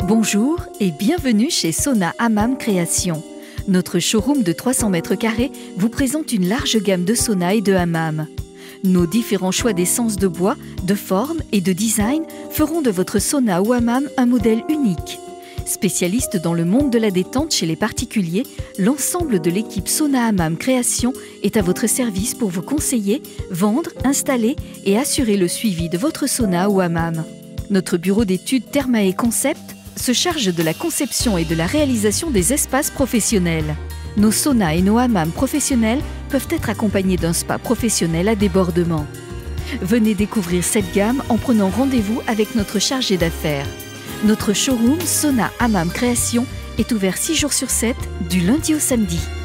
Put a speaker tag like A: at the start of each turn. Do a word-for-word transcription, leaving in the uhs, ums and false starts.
A: Bonjour et bienvenue chez Sauna Hammam Création. Notre showroom de trois cents mètres carrés vous présente une large gamme de saunas et de hammams. Nos différents choix d'essence de bois, de forme et de design feront de votre sauna ou hammam un modèle unique. Spécialiste dans le monde de la détente chez les particuliers, l'ensemble de l'équipe Sauna Hammam Création est à votre service pour vous conseiller, vendre, installer et assurer le suivi de votre sauna ou hammam. Notre bureau d'études Thermae Concept se charge de la conception et de la réalisation des espaces professionnels. Nos saunas et nos hammams professionnels peuvent être accompagnés d'un spa professionnel à débordement. Venez découvrir cette gamme en prenant rendez-vous avec notre chargé d'affaires. Notre showroom Sauna Hammam Création est ouvert six jours sur sept, du lundi au samedi.